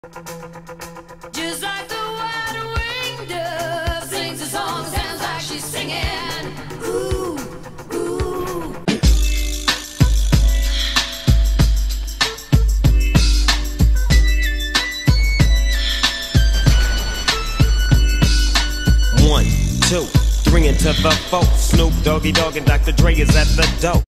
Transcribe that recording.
Just like the wide-winged dove sings a song, sounds like she's singing. Ooh, ooh. One, two, three into the four. Snoop Doggy Dogg and Dr. Dre is at the door.